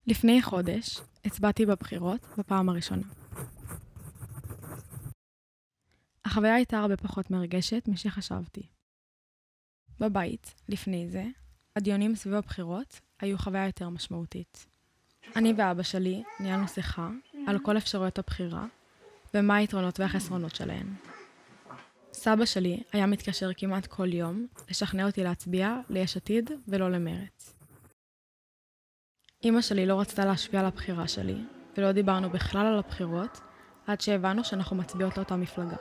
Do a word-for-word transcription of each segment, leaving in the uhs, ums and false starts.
לפני חודש הצבעתי בבחירות בפעם הראשונה. החוויה הייתה הרבה פחות מרגשת משחשבתי. בבית, לפני זה, הדיונים סביב הבחירות היו חוויה יותר משמעותית. אני ואבא שלי ניהלנו שיחה על כל אפשרויות הבחירה ומה היתרונות והחסרונות שלהן. סבא שלי היה מתקשר כמעט כל יום לשכנע אותי להצביע ליש עתיד ולא למרץ. אמא שלי לא רצתה להשפיע על הבחירה שלי, ולא דיברנו בכלל על הבחירות, עד שהבנו שאנחנו מצביעות לאותה מפלגה.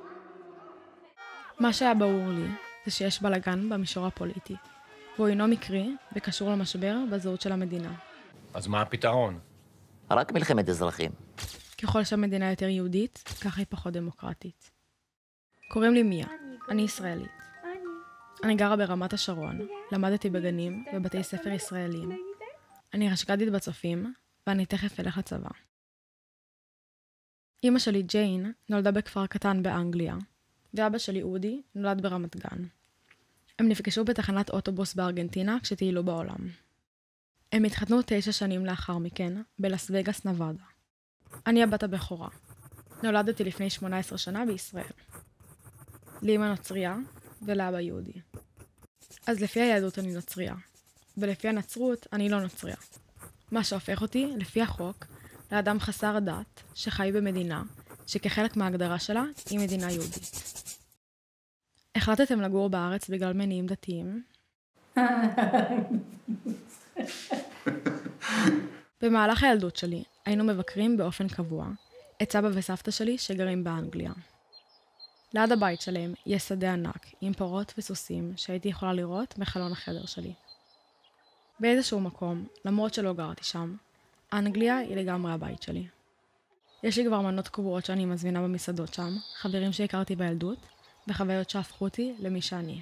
מה שהיה ברור לי, זה שיש בלגן במישור הפוליטי, והוא אינו מקרי וקשור למשבר בזהות של המדינה. אז מה הפתרון? רק מלחמת אזרחים. ככל שהמדינה יותר יהודית, ככה היא פחות דמוקרטית. קוראים לי מיה, אני ישראלית. אני גרה ברמת השרון, למדתי בגנים ובתי ספר ישראלים. אני רשג"דית בצופים, ואני תכף אלך לצבא. אמא שלי ג'יין נולדה בכפר קטן באנגליה, ואבא שלי אודי נולד ברמת גן. הם נפגשו בתחנת אוטובוס בארגנטינה כשטיילו בעולם. הם התחתנו תשע שנים לאחר מכן, בלאס וגאס נבדה. אני הבת הבכורה. נולדתי לפני שמונה עשרה שנה בישראל. לאמא נוצריה ולאבא יהודי. אז לפי היהדות אני נוצריה. ולפי הנצרות אני לא נוצריה. מה שהופך אותי, לפי החוק, לאדם חסר דת שחי במדינה שכחלק מההגדרה שלה היא מדינה יהודית. החלטתם לגור בארץ בגלל מניעים דתיים? במהלך הילדות שלי היינו מבקרים באופן קבוע את סבא וסבתא שלי שגרים באנגליה. ליד הבית שלהם יש שדה ענק עם פרות וסוסים שהייתי יכולה לראות מחלון החדר שלי. באיזשהו מקום, למרות שלא גרתי שם, אנגליה היא לגמרי הבית שלי. יש לי כבר מנות קבועות שאני מזמינה במסעדות שם, חברים שהכרתי בילדות, וחוויות שהפכו אותי למי שאני.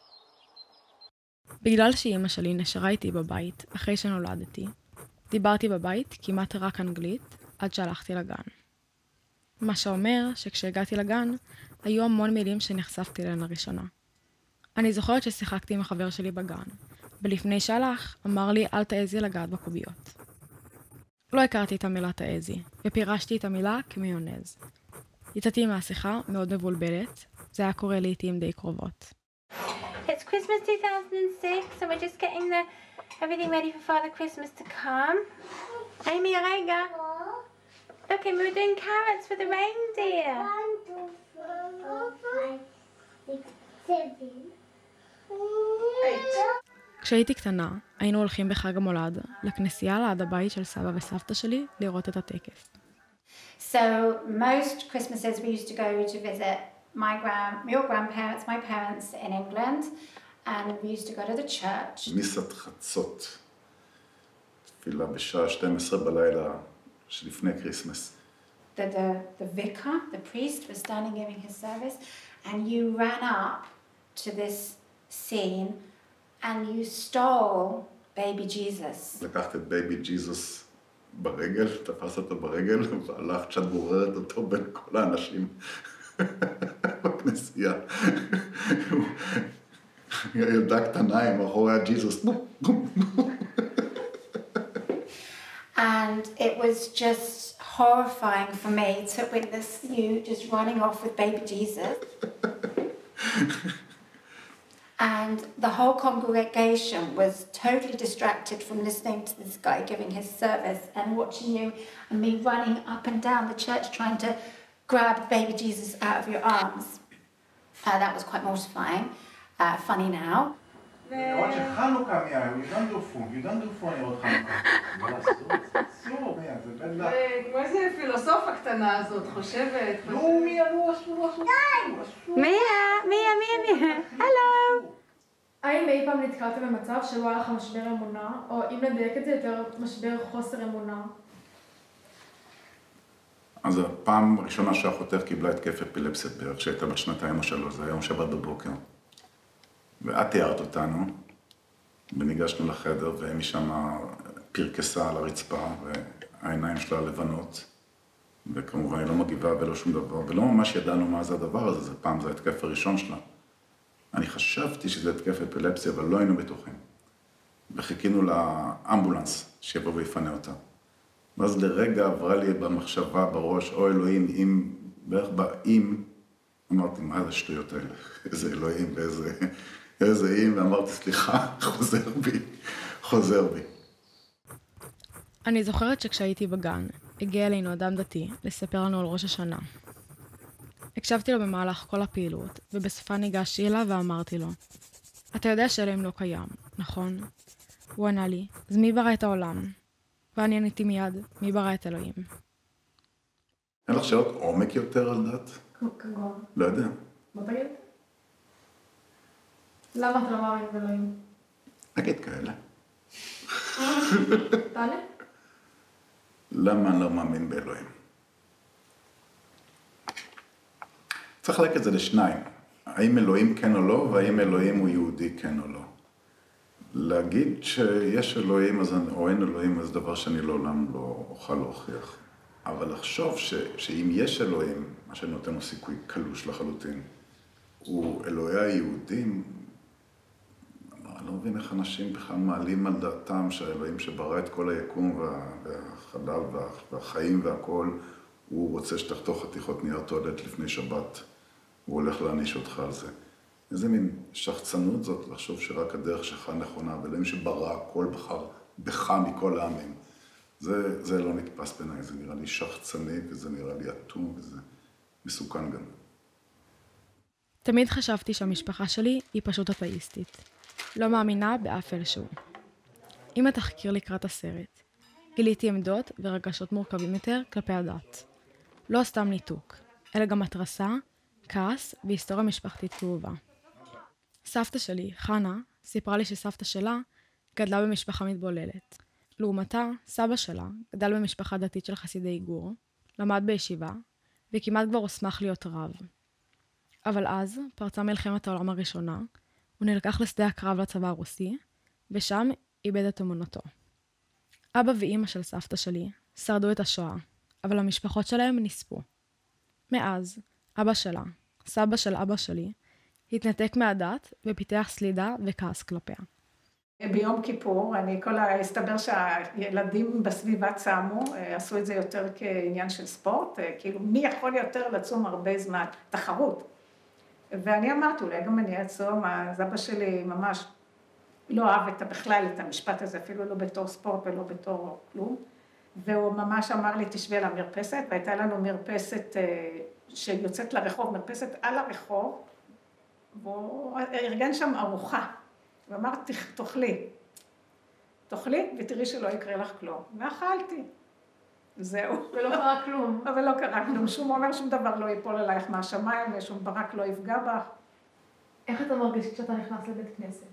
בגלל שאמא שלי נשארה איתי בבית אחרי שנולדתי, דיברתי בבית כמעט רק אנגלית עד שהלכתי לגן. מה שאומר שכשהגעתי לגן, היו המון מילים שנחשפתי להן לראשונה. אני זוכרת ששיחקתי עם החבר שלי בגן, ולפני שהלך, אמר לי, אל תעזי לגעת בקוביות. לא הכרתי את המילה תעזי, ופירשתי את המילה כמיונז. יצאתי מהשיחה מאוד מבולבלת, זה היה קורה לעתים די קרובות. It's Christmas two thousand six, so we're just getting the everything ready for Father Christmas to come. Amy, רגע. Look, and we're doing carrots for the reindeer. One, two, four, five, six, seven, eight. כשהייתי קטנה, היינו הולכים בחג המולד לכנסייה ליד הבית של סבא וסבתא שלי לראות את הטקס. So most Christmases we used to go to visit my grand, your grandparents, my parents in England, and we used to go to the church. מיסת חצות, תפילה בשעה שתים עשרה בלילה שלפני כריסמס. The, the, the vicar, the priest, was standing giving his service, and you ran up to this scene and you stole baby Jesus. לקחת את בייבי ג'יזוס ברגל, תפס אותו ברגל, והלכת שאת גוררת אותו בין כל האנשים בכנסייה. ילדה קטנה עם אחורי הג'יזוס. And it was just horrifying for me to witness you just running off with baby Jesus. And the whole congregation was totally distracted from listening to this guy giving his service and watching you and me running up and down the church trying to grab baby Jesus out of your arms. Uh, that was quite mortifying. Uh, funny now. למרות שחנוכה מיה, you don't do food, you don't do food נראות חנוכה. מה אסור? אסור, מיה, זה בן לך. כמו איזה פילוסופה קטנה הזאת, חושבת. נו, מיה, נו, אסור, אסור. מיה, מיה, מיה, מיה. הלו. האם אי פעם נתקלתם במצב שבו היה לך משבר אמונה, או אם נדייק את זה יותר משבר חוסר אמונה? אז הפעם הראשונה שאחותך קיבלה התקף אפילפסיה בערך, שהייתה בת שנתיים או שלוש, זה היה יום שבת בבוקר. ואת תיארת אותנו, וניגשנו לחדר, ומשם פרקסה על הרצפה, והעיניים שלה לבנות, וכמובן היא לא מגיבה ולא שום דבר, ולא ממש ידענו מה זה הדבר הזה, זה פעם זה ההתקף הראשון שלה. אני חשבתי שזה התקף אפילפסיה, אבל לא היינו בטוחים. וחיכינו לאמבולנס שיבוא ויפנה אותה. ואז לרגע עברה לי במחשבה בראש, או אלוהים, אם, בערך באם, אמרתי, מה זה השטויות האלה? איזה אלוהים ואיזה איזה אם, ואמרתי, סליחה, חוזר בי, חוזר בי. אני זוכרת שכשהייתי בגן, הגיע אלינו אדם דתי לספר לנו על ראש השנה. הקשבתי לו במהלך כל הפעילות, ובסופה ניגשתי אליו ואמרתי לו, אתה יודע שאלוהים לא קיים, נכון? הוא ענה לי, אז מי ברא את העולם? ואני עניתי מיד, מי ברא את אלוהים? אין לך שאלות עומק יותר על דת? כגון. לא יודע. מה תגיד? למה אתה לא מאמין באלוהים? נגיד כאלה. תענה? למה אני לא מאמין באלוהים? צריך לחלק את זה לשניים. האם אלוהים כן או לא, והאם אלוהים הוא יהודי כן או לא. להגיד שיש אלוהים אז אני, או אין אלוהים, אז דבר שאני לעולם לא אוכל להוכיח. אבל לחשוב ש, שאם יש אלוהים, מה שנותן לו סיכוי קלוש לחלוטין, הוא אלוהי היהודים, אני לא מבין איך אנשים בכלל מעלים על דעתם שהאלוהים שברא את כל היקום וה, והחלל וה, והחיים והכל, הוא רוצה שתחתוך חתיכות נייר טואלט לפני שבת, הוא הולך להעניש אותך על זה. איזה מין שחצנות זאת לחשוב שרק הדרך שלך נכונה, ואלוהים שברא הכל בחר בך מכל העמים. זה, זה לא נתפס בעיניי, זה נראה לי שחצני וזה נראה לי אטום וזה מסוכן גם. תמיד חשבתי שהמשפחה שלי היא פשוט אתאיסטית. לא מאמינה באף אלשהו. עם התחקיר לקראת הסרט, גיליתי עמדות ורגשות מורכבים יותר כלפי הדת. לא סתם ניתוק, אלא גם התרסה, כעס והיסטוריה משפחתית כאובה. סבתא שלי, חנה, סיפרה לי שסבתא שלה גדלה במשפחה מתבוללת. לעומתה, סבא שלה גדל במשפחה דתית של חסידי גור, למד בישיבה, וכמעט כבר הוסמך להיות רב. אבל אז פרצה מלחמת העולם הראשונה, הוא נלקח לשדה הקרב לצבא הרוסי, ושם איבד את אמונתו. אבא ואימא של סבתא שלי שרדו את השואה, אבל המשפחות שלהם נספו. מאז, אבא שלה, סבא של אבא שלי, התנתק מהדת ופיתח סלידה וכעס כלפיה. ביום כיפור, אני כל ה... הסתבר שהילדים בסביבה צמו, עשו את זה יותר כעניין של ספורט, כאילו מי יכול יותר לצום הרבה זמן, תחרות. ואני אמרתי, אולי גם אני אצום, אז אבא שלי ממש לא אהב את, בכלל את המשפט הזה, אפילו לא בתור ספורט ולא בתור כלום, והוא ממש אמר לי, תשבי על המרפסת, והייתה לנו מרפסת שיוצאת לרחוב, מרפסת על הרחוב, והוא ארגן שם ארוחה, ואמר, תאכלי, תאכלי ותראי שלא יקרה לך כלום. ואכלתי. זהו. ולא קרה כלום. אבל לא קרה כלום. שום אומר, שום דבר לא ייפול עלייך מהשמיים, ושום ברק לא יפגע בך. איך אתה מרגיש כשאתה נכנס לבית כנסת?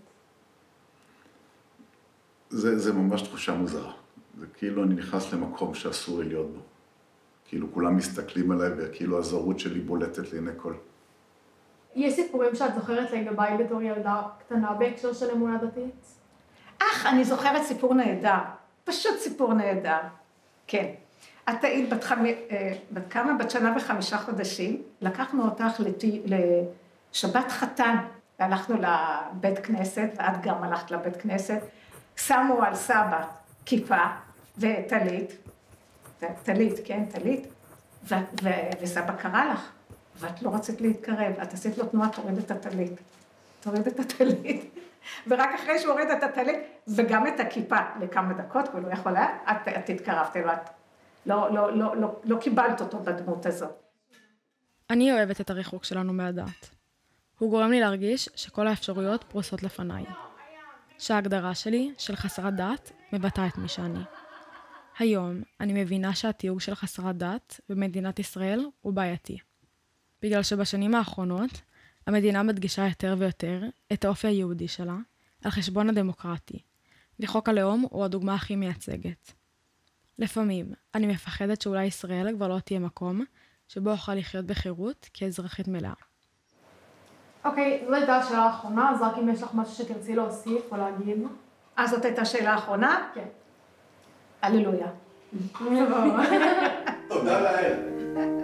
זה, זה ממש תחושה מוזרה. זה כאילו אני נכנס למקום שאסור לי להיות בו. כאילו כולם מסתכלים עליי, וכאילו הזרות שלי בולטת לעיני כל. יש סיפורים שאת זוכרת לגביי בתור ילדה קטנה בהקשר של אמונה דתית? אך, אני זוכרת סיפור נהדר. פשוט סיפור נהדר. כן. את היית בת, חמ... בת כמה? בת שנה וחמישה חודשים. לקחנו אותך לת... לשבת חתן. והלכנו לבית כנסת, ואת גם הלכת לבית כנסת. שמו על סבא כיפה וטלית. טלית, כן, טלית. ו... ו... וסבא קרא לך. ואת לא רצית להתקרב, את עשית לו תנועה, תוריד את הטלית. תוריד את הטלית. ורק אחרי שהוא הוריד את הטלית, וגם את הכיפה לכמה דקות, הוא לא יכול היה, את, את התקרבת לו, את לא, לא, לא, לא, לא קיבלת אותו בדמות הזאת. אני אוהבת את הריחוק שלנו מהדת. הוא גורם לי להרגיש שכל האפשרויות פרוסות לפניי. שההגדרה שלי של חסרת דת מבטאה את מי שאני. היום אני מבינה שהתיוג של חסרת דת במדינת ישראל הוא בעייתי. בגלל שבשנים האחרונות, המדינה מדגישה יותר ויותר את האופי היהודי שלה על חשבון הדמוקרטי, וחוק הלאום הוא הדוגמה הכי מייצגת. לפעמים אני מפחדת שאולי ישראל כבר לא תהיה מקום שבו אוכל לחיות בחירות כאזרחית מלאה. אוקיי, זו הייתה השאלה האחרונה, אז רק אם יש לך משהו שתרצי להוסיף או להגיד. אז זאת הייתה השאלה האחרונה? כן. הללויה. תודה לאל.